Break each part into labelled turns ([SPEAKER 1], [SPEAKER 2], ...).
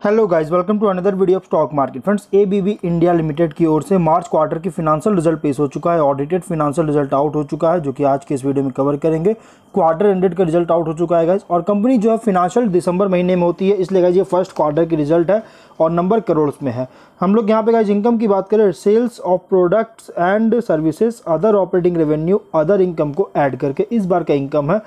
[SPEAKER 1] Hello guys, welcome to another video of stock market. Friends, ABB India limited की ओर से March quarter की financial result पेश हो चुका है। ऑडिटेड फिनेंशियल रिजल्ट आउट हो चुका है, जो कि आज के इस वीडियो में कवर करेंगे। क्वार्टर एंडेड का रिजल्ट आउट हो चुका है गाइस। और कंपनी जो है फिनेंशियल दिसंबर महीने में होती है, इसलिए गाइस ये फर्स्ट क्वार्टर की रिजल्ट है और नंबर करोड़ में है। हम लोग यहाँ पे गाइस इनकम की बात करें, sales of products and services, other operating revenue, other income को ऐड करके इस बार का इनकम है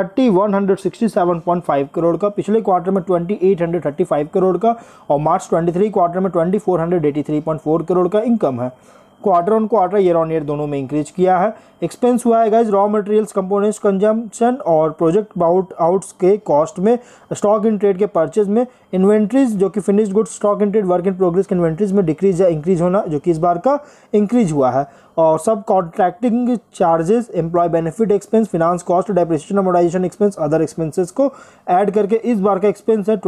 [SPEAKER 1] 3167.5 करोड़ का। पिछले क्वार्टर में 2835 करोड़ का और मार्च 23 क्वार्टर में 2483.4 करोड़ का इनकम है। Quarter on quarter, year on year दोनों में इंक्रीज किया है। एक्सपेंस हुआ है guys raw materials, components consumption और प्रोजेक्ट बाउट आउट्स के कॉस्ट में, स्टॉक इन ट्रेड के परचेज में, इन्वेंट्रीज जो कि finished goods, stock in trade, work in progress के इन्वेंट्रीज में डिक्रीज या इंक्रीज होना, जो कि इस बार का इंक्रीज हुआ है। और subcontracting charges, employ benefit expense, finance cost, depreciation amortisation expense, other expenses को ऐड करके इस बार का एक्सपेंस है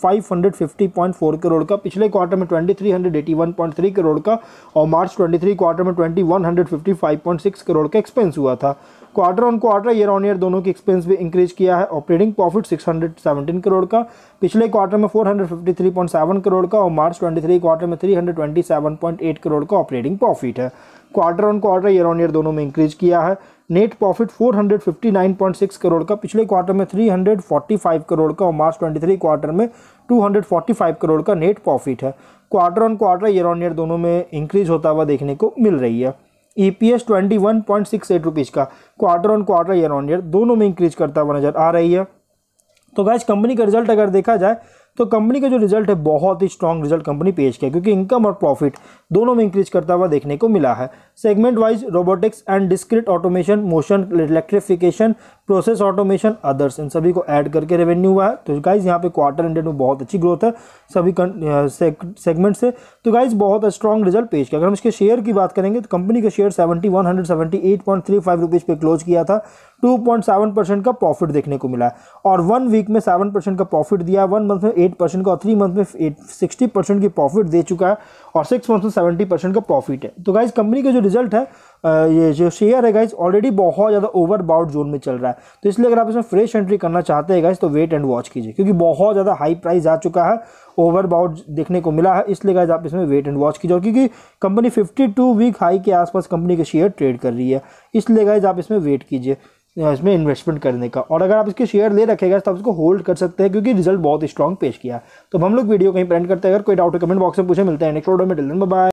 [SPEAKER 1] 2550.4 करोड़ का। पिछले क्वार्टर में 2381.3 करोड़ का और मार्च 23 क्वार्टर में 2155.6 करोड़ का एक्सपेंस हुआ था। Quarter on quarter, year on year दोनों की एक्सपेंस भी इंक्रीज किया है। ऑपरेटिंग प्रॉफिट 617 करोड़ का, पिछले क्वार्टर में 453.7 करोड़ का और मार्च 23 क्वार्टर में 327.8 करोड़ का ऑपरेटिंग प्रॉफिट है। Quarter on quarter, year on year दोनों में इंक्रीज किया है। नेट प्रॉफिट 459.6 करोड़ का, पिछले क्वार्टर में 345 करोड़ का और मार्च 23 क्वार्टर में 245 करोड़ का नेट प्रॉफिट है। Quarter on quarter, year on year दोनों में इंक्रीज होता हुआ देखने को मिल रही है। EPS 21.68 रुपीज़ का quarter on quarter, year on year दोनों में इंक्रीज करता हुआ नजर आ रही है। तो गाइस, कंपनी का रिजल्ट अगर देखा जाए तो कंपनी का जो रिजल्ट है बहुत ही स्ट्रॉन्ग रिजल्ट कंपनी पेश किया, क्योंकि इनकम और प्रॉफिट दोनों में इंक्रीज करता हुआ देखने को मिला है। Segment wise robotics and discrete automation, motion electrification, process automation, others, इन सभी को ऐड करके रेवेन्यू हुआ है। तो गाइज यहाँ पे क्वार्टर एंडेड में बहुत अच्छी ग्रोथ है सभी सेगमेंट से। तो गाइज बहुत स्ट्रॉन्ग रिजल्ट पेश किया। अगर हम इसके शेयर की बात करेंगे तो कंपनी का शेयर 178.35 रुपीज़ पे क्लोज किया था। 2.7% का प्रॉफिट देखने को मिला है और 1 वीक में 7% का प्रॉफिट दिया, 1 मंथ में 8% का और 3 मंथ में 60% की प्रॉफिट दे चुका है और 6 मंथ में 70% का प्रॉफिट है। तो गाइज कंपनी का जो रिजल्ट है, ये जो शेयर है गाइज ऑलरेडी बहुत ज़्यादा ओवरबाउट जोन में चल रहा है। तो इसलिए अगर आप इसमें फ्रेश एंट्री करना चाहते हैं गाइज तो वेट एंड वॉच कीजिए, क्योंकि बहुत ज़्यादा हाई प्राइस आ चुका है, ओवरबाउट देखने को मिला है। इसलिए गाइज आप इसमें वेट एंड वॉच कीजिए, और क्योंकि कंपनी 52 वीक हाई के आसपास कंपनी के शेयर ट्रेड कर रही है, इसलिए गाइज आप इसमें वेट कीजिए इसमें इन्वेस्टमेंट करने का। और अगर आप इसके शेयर ले रखेगा तो आप इसको होल्ड कर सकते हैं, क्योंकि रिजल्ट बहुत स्ट्रॉन्ग पेश किया है। तो हम लोग वीडियो कहीं पर एंड करते हैं। अगर कोई डाउट है कमेंट बॉक्स में पूछे। मिलते हैं नेक्स्ट वीडियो में। Till then bye bye.